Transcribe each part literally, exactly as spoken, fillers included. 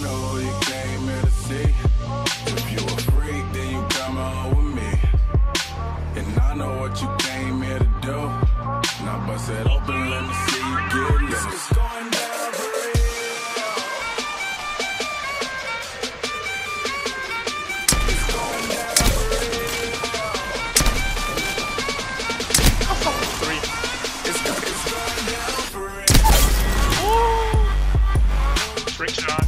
know who you came here to see. If you a freak, then you come on with me. And I know what you came here to do. Now bust it open, let me see you get loose. It's going down for real. It's going down for real. Three. It's, it's going down for real. Oh! Trick shot.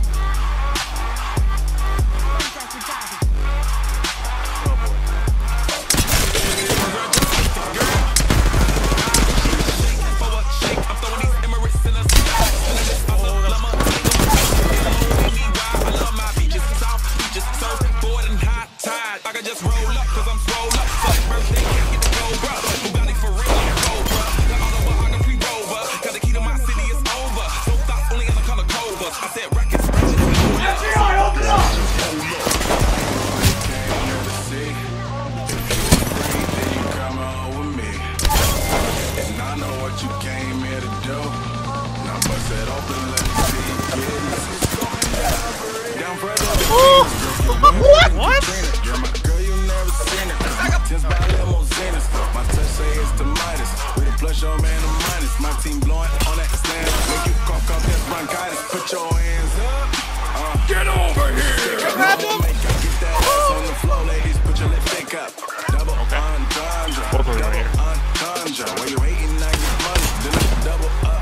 What? What? You're my girl, you never seen it. Since my limousines, my touch say it's the Midas. With a plus, your man, a minus. My team blowing on that stand. Make you cough up that bronchitis. Put your hands up. Uh, Get over here. Grab him. Get that ass on the floor, ladies. Put your lipstick up. Double okay. entendre. Both of them right here. Entendre. When you hating, I get money. Then I double up.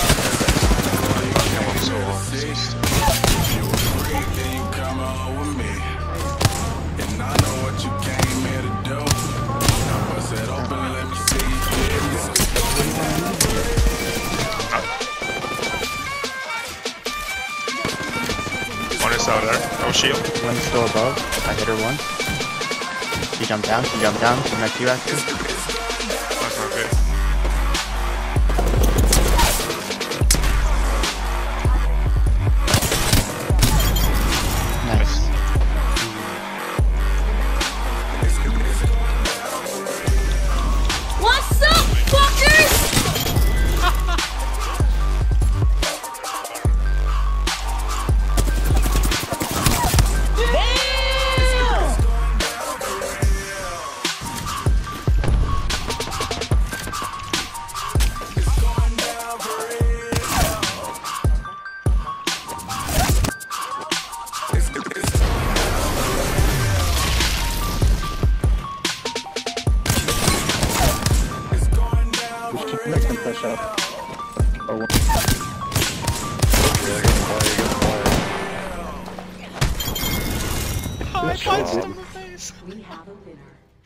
If you a freak, then you come on with me. And I know what you came here to do. Now bust it open, let me see you get loose. One is out there. No shield. One's still above. I hit her once. She jumped down. She jumped down. She's next to you, actually. That's not good. Nice. What's up, fuckers? Make them push up. Oh. Oh, I punched him in the face. We have a winner.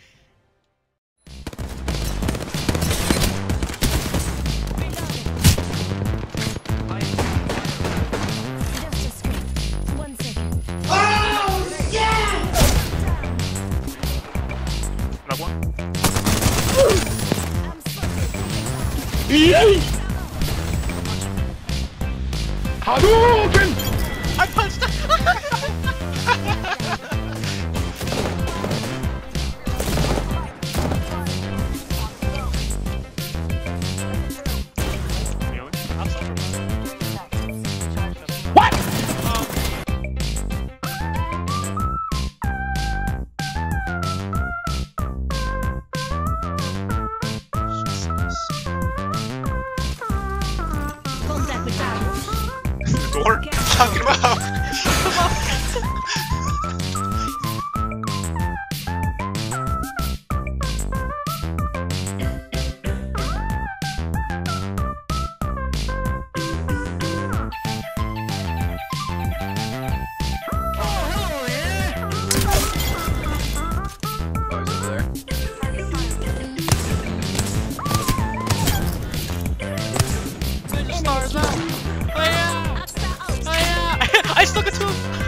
Another one. Hadouken! I punched him! What? Door? What are you talking about? Stars up. Oh yeah! Oh yeah! I still get to him!